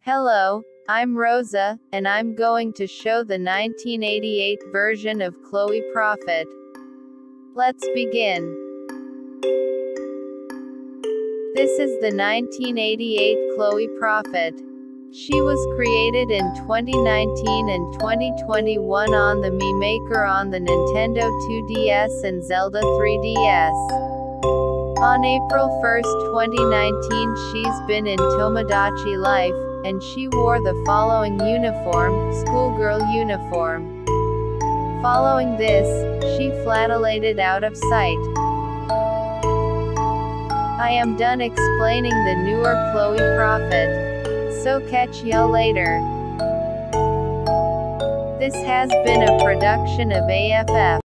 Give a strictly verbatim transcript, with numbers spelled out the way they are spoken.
Hello, I'm Rosa, and I'm going to show the nineteen eighty-eight version of Chloe Profitt. Let's begin. This is the nineteen eighty-eight Chloe Profitt. She was created in twenty nineteen and twenty twenty-one on the Mii Maker on the Nintendo two D S and Zelda three D S. On April first twenty nineteen she's been in Tomodachi Life, and she wore the following uniform, schoolgirl uniform. Following this, she flatulated out of sight. I am done explaining the newer Chloe Profitt. So catch ya later. This has been a production of A F F.